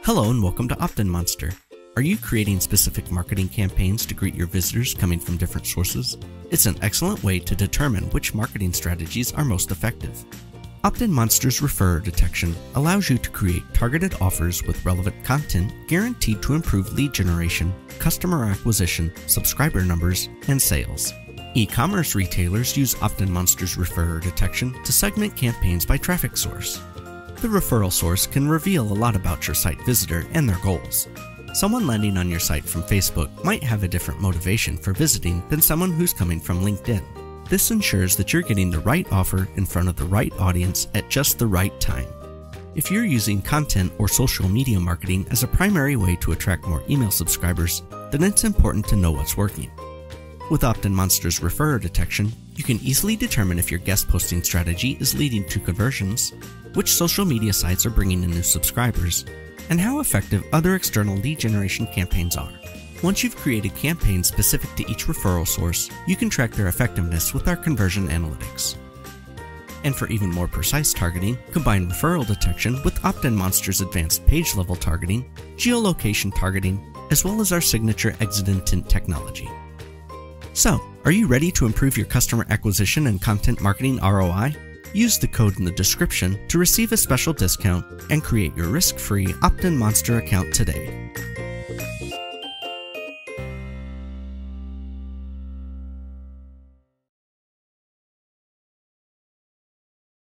Hello and welcome to OptinMonster. Are you creating specific marketing campaigns to greet your visitors coming from different sources? It's an excellent way to determine which marketing strategies are most effective. OptinMonster's referrer detection allows you to create targeted offers with relevant content guaranteed to improve lead generation, customer acquisition, subscriber numbers, and sales. E-commerce retailers use OptinMonster's referrer detection to segment campaigns by traffic source. The referral source can reveal a lot about your site visitor and their goals. Someone landing on your site from Facebook might have a different motivation for visiting than someone who's coming from LinkedIn. This ensures that you're getting the right offer in front of the right audience at just the right time. If you're using content or social media marketing as a primary way to attract more email subscribers, then it's important to know what's working. With OptinMonster's referrer detection, you can easily determine if your guest posting strategy is leading to conversions, which social media sites are bringing in new subscribers, and how effective other external lead generation campaigns are. Once you've created campaigns specific to each referral source, you can track their effectiveness with our conversion analytics. And for even more precise targeting, combine referral detection with OptinMonster's advanced page-level targeting, geolocation targeting, as well as our signature exit intent technology. So, are you ready to improve your customer acquisition and content marketing ROI? Use the code in the description to receive a special discount and create your risk-free OptinMonster account today.